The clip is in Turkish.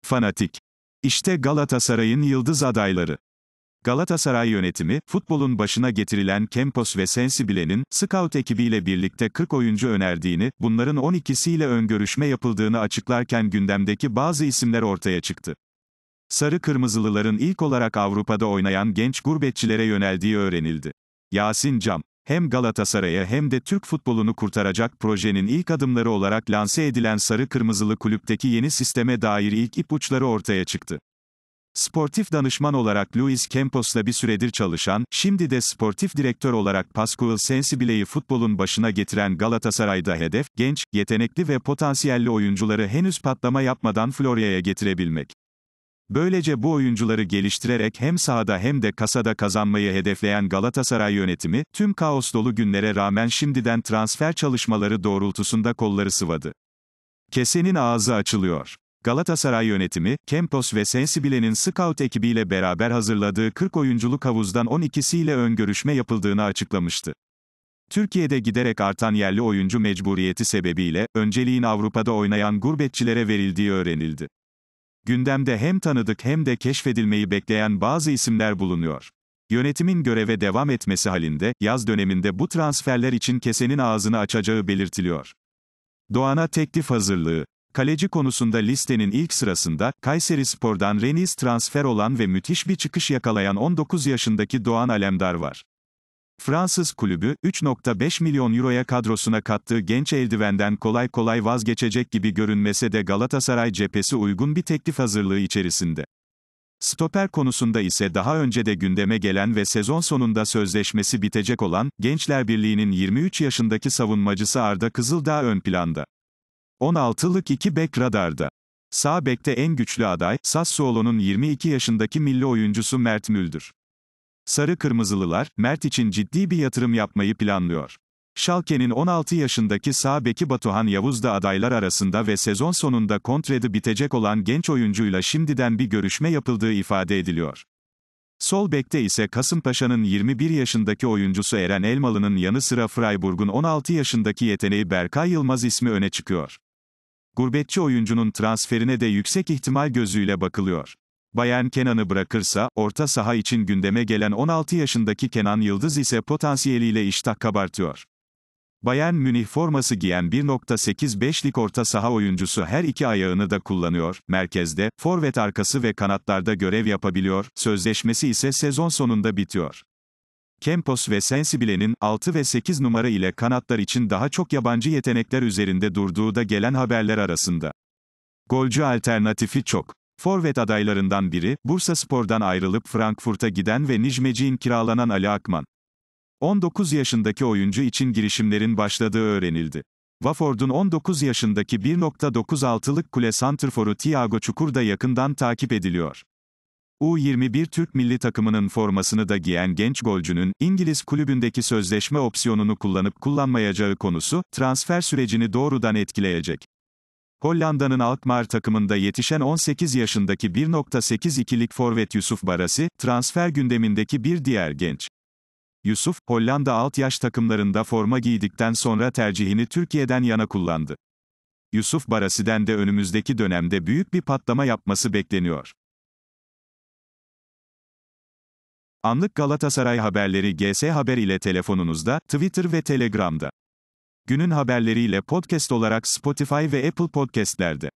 Fanatik. İşte Galatasaray'ın yıldız adayları. Galatasaray yönetimi, futbolun başına getirilen Campos ve Sensible'nin, scout ekibiyle birlikte 40 oyuncu önerdiğini, bunların 12'siyle ön görüşme yapıldığını açıklarken gündemdeki bazı isimler ortaya çıktı. Sarı Kırmızılıların ilk olarak Avrupa'da oynayan genç gurbetçilere yöneldiği öğrenildi. Yasin Cam, hem Galatasaray'a hem de Türk futbolunu kurtaracak projenin ilk adımları olarak lanse edilen Sarı Kırmızılı kulüpteki yeni sisteme dair ilk ipuçları ortaya çıktı. Sportif danışman olarak Luis Campos'la bir süredir çalışan, şimdi de sportif direktör olarak Pascual Sensible'yi futbolun başına getiren Galatasaray'da hedef, genç, yetenekli ve potansiyelli oyuncuları henüz patlama yapmadan Florya'ya getirebilmek. Böylece bu oyuncuları geliştirerek hem sahada hem de kasada kazanmayı hedefleyen Galatasaray yönetimi, tüm kaos dolu günlere rağmen şimdiden transfer çalışmaları doğrultusunda kolları sıvadı. Kesenin ağzı açılıyor. Galatasaray yönetimi, Campos ve Sensible'nin scout ekibiyle beraber hazırladığı 40 oyunculuk havuzdan 12'siyle ön görüşme yapıldığını açıklamıştı. Türkiye'de giderek artan yerli oyuncu mecburiyeti sebebiyle, önceliğin Avrupa'da oynayan gurbetçilere verildiği öğrenildi. Gündemde hem tanıdık hem de keşfedilmeyi bekleyen bazı isimler bulunuyor. Yönetimin göreve devam etmesi halinde, yaz döneminde bu transferler için kesenin ağzını açacağı belirtiliyor. Doğan'a teklif hazırlığı. Kaleci konusunda listenin ilk sırasında, Kayserispor'dan Rennes transfer olan ve müthiş bir çıkış yakalayan 19 yaşındaki Doğan Alemdar var. Fransız kulübü, 3,5 milyon euroya kadrosuna kattığı genç eldivenden kolay kolay vazgeçecek gibi görünmese de Galatasaray cephesi uygun bir teklif hazırlığı içerisinde. Stoper konusunda ise daha önce de gündeme gelen ve sezon sonunda sözleşmesi bitecek olan, Gençler Birliği'nin 23 yaşındaki savunmacısı Arda Kızıldağ ön planda. 16'lık iki bek radarda. Sağ bekte en güçlü aday, Sassuolo'nun 22 yaşındaki milli oyuncusu Mert Müldür. Sarı Kırmızılılar, Mert için ciddi bir yatırım yapmayı planlıyor. Schalke'nin 16 yaşındaki sağ beki Batuhan Yavuz da adaylar arasında ve sezon sonunda kontratı bitecek olan genç oyuncuyla şimdiden bir görüşme yapıldığı ifade ediliyor. Sol bekte ise Kasımpaşa'nın 21 yaşındaki oyuncusu Eren Elmalı'nın yanı sıra Freiburg'un 16 yaşındaki yeteneği Berkay Yılmaz ismi öne çıkıyor. Gurbetçi oyuncunun transferine de yüksek ihtimal gözüyle bakılıyor. Bayern Kenan'ı bırakırsa, orta saha için gündeme gelen 16 yaşındaki Kenan Yıldız ise potansiyeliyle iştah kabartıyor. Bayern Münih forması giyen 1,85'lik orta saha oyuncusu her iki ayağını da kullanıyor, merkezde, forvet arkası ve kanatlarda görev yapabiliyor, sözleşmesi ise sezon sonunda bitiyor. Campos ve Sensible'nin 6 ve 8 numara ile kanatlar için daha çok yabancı yetenekler üzerinde durduğu da gelen haberler arasında. Golcü alternatifi çok. Forvet adaylarından biri, Bursaspor'dan ayrılıp Frankfurt'a giden ve Nijmecik'in kiralanan Ali Akman. 19 yaşındaki oyuncu için girişimlerin başladığı öğrenildi. Watford'un 19 yaşındaki 1,96'lık kule santrforu Thiago Çukur da yakından takip ediliyor. U21 Türk milli takımının formasını da giyen genç golcünün, İngiliz kulübündeki sözleşme opsiyonunu kullanıp kullanmayacağı konusu, transfer sürecini doğrudan etkileyecek. Hollanda'nın Alkmaar takımında yetişen 18 yaşındaki 1,82'lik forvet Yusuf Barasi, transfer gündemindeki bir diğer genç. Yusuf, Hollanda alt yaş takımlarında forma giydikten sonra tercihini Türkiye'den yana kullandı. Yusuf Barasi'den de önümüzdeki dönemde büyük bir patlama yapması bekleniyor. Anlık Galatasaray haberleri GS Haber ile telefonunuzda, Twitter ve Telegram'da. Günün haberleriyle podcast olarak Spotify ve Apple Podcast'lerde.